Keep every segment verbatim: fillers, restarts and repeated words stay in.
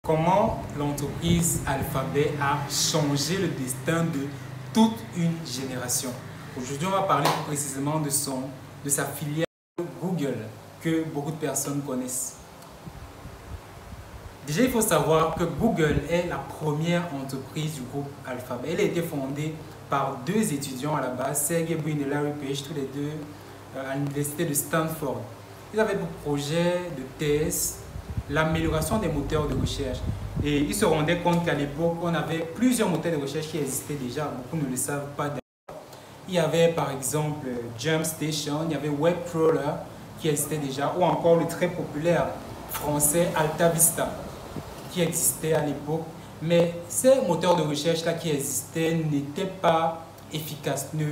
Comment l'entreprise Alphabet a changé le destin de toute une génération. Aujourd'hui, on va parler plus précisément de, son, de sa filiale Google, que beaucoup de personnes connaissent. Déjà, il faut savoir que Google est la première entreprise du groupe Alphabet. Elle a été fondée par deux étudiants à la base, Sergey Brin et Larry Page, tous les deux euh, à l'université de Stanford. Ils avaient pour projet de thèse l'amélioration des moteurs de recherche. Et ils se rendaient compte qu'à l'époque, on avait plusieurs moteurs de recherche qui existaient déjà. Beaucoup ne le savent pas d'ailleurs. Il y avait par exemple JumpStation, il y avait WebCrawler qui existait déjà, ou encore le très populaire français AltaVista qui existait à l'époque. Mais ces moteurs de recherche-là qui existaient n'étaient pas efficaces, ne,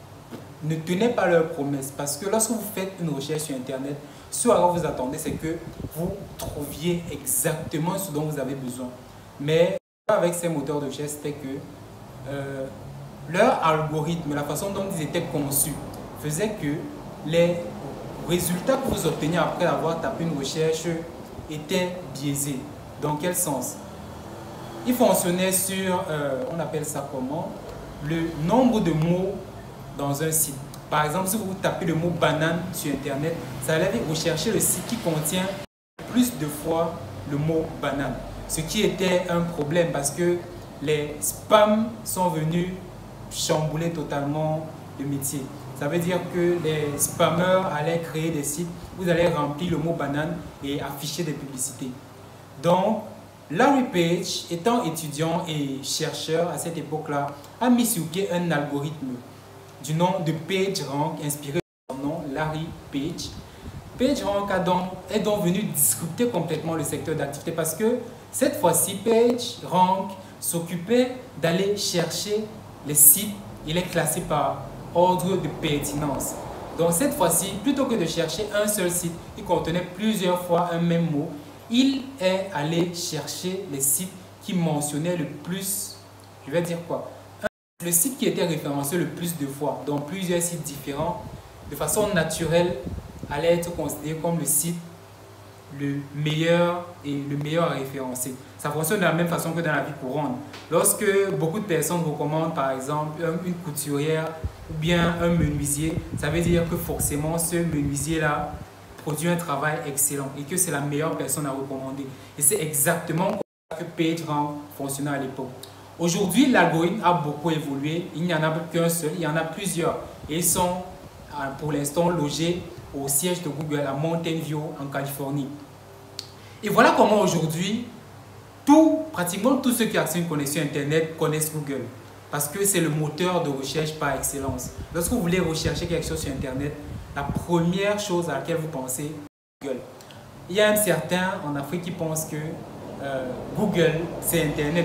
ne tenaient pas leurs promesses. Parce que lorsque vous faites une recherche sur Internet, ce à quoi vous attendez, c'est que vous trouviez exactement ce dont vous avez besoin. Mais avec ces moteurs de recherche, c'était que euh, leur algorithme, la façon dont ils étaient conçus, faisait que les résultats que vous obteniez après avoir tapé une recherche étaient biaisés. Dans quel sens? Ils fonctionnaient sur, euh, on appelle ça comment? Le nombre de mots dans un site. Par exemple, si vous tapez le mot banane sur Internet, ça allait rechercher le site qui contient plus de fois le mot banane. Ce qui était un problème parce que les spams sont venus chambouler totalement le métier. Ça veut dire que les spammers allaient créer des sites où vous allez remplir le mot banane et afficher des publicités. Donc, Larry Page, étant étudiant et chercheur à cette époque-là, a mis sur pied un algorithme du nom de PageRank, inspiré de son nom, Larry Page. PageRank a donc, est donc venu disrupter complètement le secteur d'activité parce que cette fois-ci, PageRank s'occupait d'aller chercher les sites et les classer par ordre de pertinence. Donc cette fois-ci, plutôt que de chercher un seul site qui contenait plusieurs fois un même mot, il est allé chercher les sites qui mentionnaient le plus, je vais dire quoi, le site qui était référencé le plus de fois, dans plusieurs sites différents, de façon naturelle, allait être considéré comme le site le meilleur et le meilleur à référencer. Ça fonctionne de la même façon que dans la vie courante. Lorsque beaucoup de personnes recommandent par exemple une couturière ou bien un menuisier, ça veut dire que forcément ce menuisier-là produit un travail excellent et que c'est la meilleure personne à recommander. Et c'est exactement comme ça que PageRank fonctionnait à l'époque. Aujourd'hui, l'algorithme a beaucoup évolué. Il n'y en a qu'un seul, il y en a plusieurs. Et ils sont pour l'instant logés au siège de Google à Mountain View en Californie. Et voilà comment aujourd'hui, tout, pratiquement tous ceux qui ont une connexion Internet connaissent Google. Parce que c'est le moteur de recherche par excellence. Lorsque vous voulez rechercher quelque chose sur Internet, la première chose à laquelle vous pensez, c'est Google. Il y a un certain en Afrique qui pense que euh, Google, c'est Internet.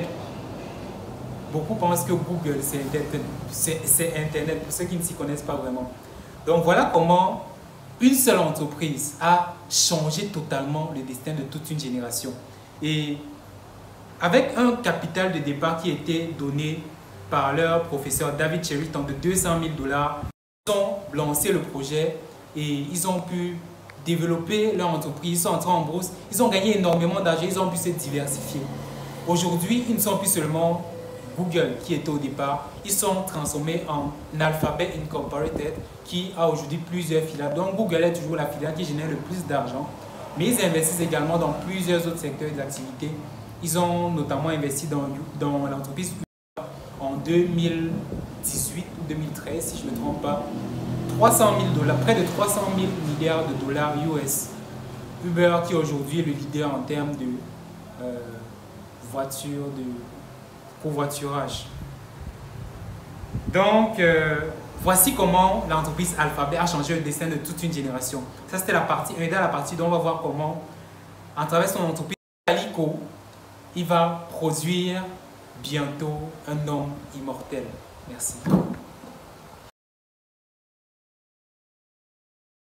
Beaucoup pensent que Google, c'est Internet, Internet, pour ceux qui ne s'y connaissent pas vraiment. Donc voilà comment une seule entreprise a changé totalement le destin de toute une génération. Et avec un capital de départ qui était donné par leur professeur David Cheriton de deux cent mille dollars, ils ont lancé le projet et ils ont pu développer leur entreprise, ils sont entrés en bourse, ils ont gagné énormément d'argent, ils ont pu se diversifier. Aujourd'hui, ils ne sont plus seulement Google qui était au départ, ils sont transformés en Alphabet Incorporated qui a aujourd'hui plusieurs filiales. Donc Google est toujours la filiale qui génère le plus d'argent, mais ils investissent également dans plusieurs autres secteurs d'activité. Ils ont notamment investi dans, dans l'entreprise en deux mille dix-huit ou deux mille treize, si je ne me trompe pas, trois cent mille dollars, près de trois cent mille milliards de dollars U S. Uber qui aujourd'hui est le leader en termes de euh, voitures, de covoiturage. Donc, euh, voici comment l'entreprise Alphabet a changé le destin de toute une génération. Ça, c'était la partie un. Et dans la partie deux, on va voir comment, à travers son entreprise Calico, il va produire bientôt un homme immortel. Merci.